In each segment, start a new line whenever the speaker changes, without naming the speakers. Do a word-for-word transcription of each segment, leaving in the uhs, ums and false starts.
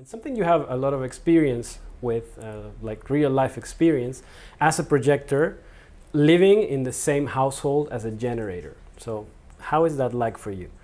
It's something you have a lot of experience with, uh, like real life experience, as a projector, living in the same household as a generator. So how is that like for you?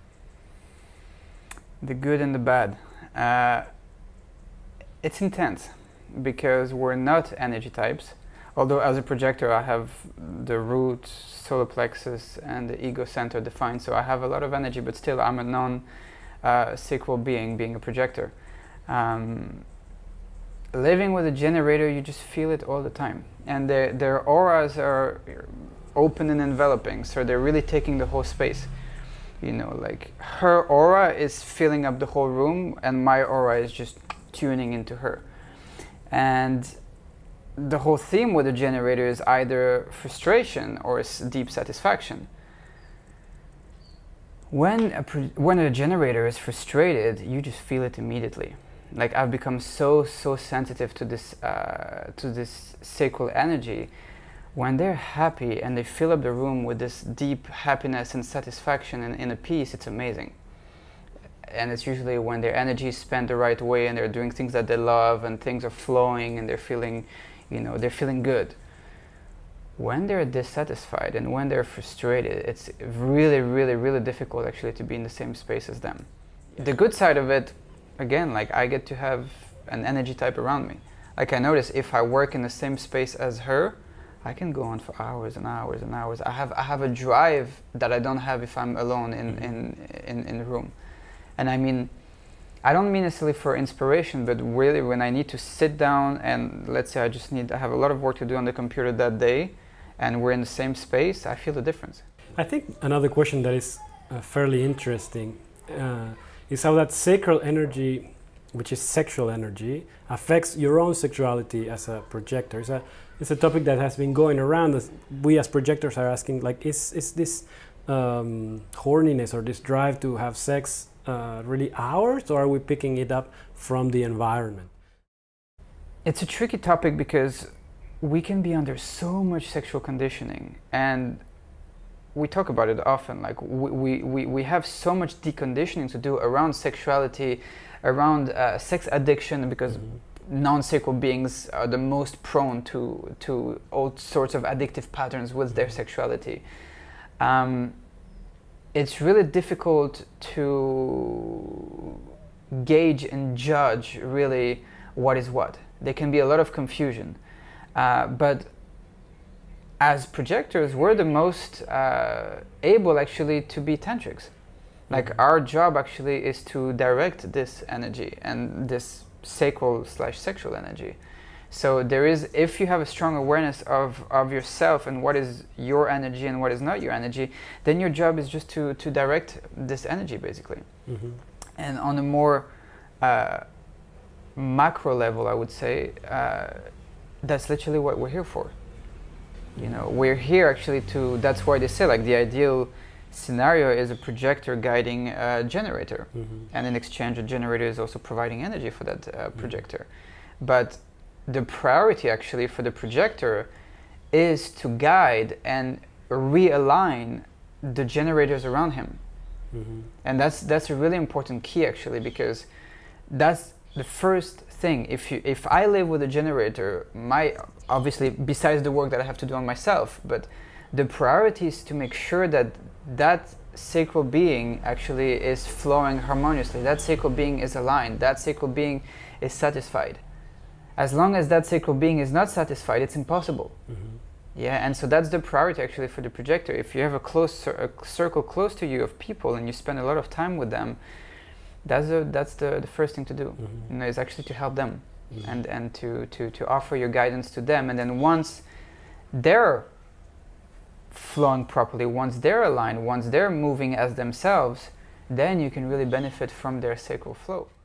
The good and the bad. Uh, it's intense because we're not energy types. Although as a projector I have the root, solar plexus and the ego center defined, so I have a lot of energy, but still I'm a non-sacral uh, being, being a projector. Um, living with a generator, you just feel it all the time. And their, their auras are open and enveloping, so they're really taking the whole space. You know, like her aura is filling up the whole room and my aura is just tuning into her. And the whole theme with a generator is either frustration or deep satisfaction. When a, when a generator is frustrated, you just feel it immediately. Like I've become so, so sensitive to this, uh, to this sacral energy. When they're happy and they fill up the room with this deep happiness and satisfaction and inner peace, it's amazing. And it's usually when their energy is spent the right way and they're doing things that they love and things are flowing and they're feeling, you know, they're feeling good. When they're dissatisfied and when they're frustrated, it's really, really, really difficult actually to be in the same space as them. Yeah. The good side of it, again, like I get to have an energy type around me. Like I notice if I work in the same space as her, I can go on for hours and hours and hours. I have, I have a drive that I don't have if I'm alone in, in, in, in the room. And I mean, I don't mean necessarily for inspiration, but really when I need to sit down and let's say I just need, I have a lot of work to do on the computer that day and we're in the same space, I feel the difference.
I think another question that is uh, fairly interesting uh, is how that sacral energy, which is sexual energy, affects your own sexuality as a projector. It's a, it's a topic that has been going around. As we as projectors are asking, like, is, is this um, horniness or this drive to have sex uh, really ours, or are we picking it up from the environment?
It's a tricky topic because we can be under so much sexual conditioning, and we talk about it often. Like we, we, we have so much deconditioning to do around sexuality, around uh, sex addiction, because mm-hmm. non-sacral beings are the most prone to, to all sorts of addictive patterns with their sexuality. Um, it's really difficult to gauge and judge really what is what. There can be a lot of confusion. Uh, but as projectors, we're the most uh, able actually to be tantrics. Like mm-hmm. our job actually is to direct this energy and this sacral slash sexual energy. So there is, if you have a strong awareness of, of yourself and what is your energy and what is not your energy, then your job is just to, to direct this energy basically. Mm-hmm. And on a more uh, macro level, I would say, uh, that's literally what we're here for. You know, we're here actually to, that's why they say like the ideal scenario is a projector guiding a generator. Mm-hmm. And in exchange, a generator is also providing energy for that uh, projector. Mm-hmm. But the priority actually for the projector is to guide and realign the generators around him. Mm-hmm. And that's, that's a really important key actually, because that's the first thing. If you, if I live with a generator, my, obviously besides the work that I have to do on myself, but the priority is to make sure that that sacral being actually is flowing harmoniously, that sacral being is aligned, that sacral being is satisfied. As long as that sacral being is not satisfied, it's impossible. Mm-hmm. Yeah, and so that's the priority actually for the projector. If you have a close a circle close to you of people and you spend a lot of time with them, that's the, that's the, the first thing to do. Mm-hmm. You know, is actually to help them. Mm-hmm. and, and to, to, to offer your guidance to them. And then once they're flowing properly, once they're aligned, once they're moving as themselves, then you can really benefit from their sacral flow.